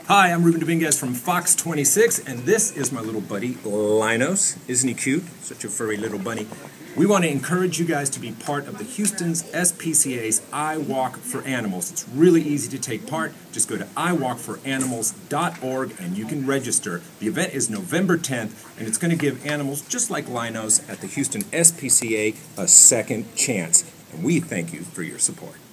Hi, I'm Ruben Dominquez from Fox 26, and this is my little buddy, Lionose. Isn't he cute? Such a furry little bunny. We want to encourage you guys to be part of the Houston's SPCA's iWalk for Animals. It's really easy to take part. Just go to iWalkForAnimals.org and you can register. The event is November 10th, and it's going to give animals just like Lionose at the Houston SPCA a second chance. And we thank you for your support.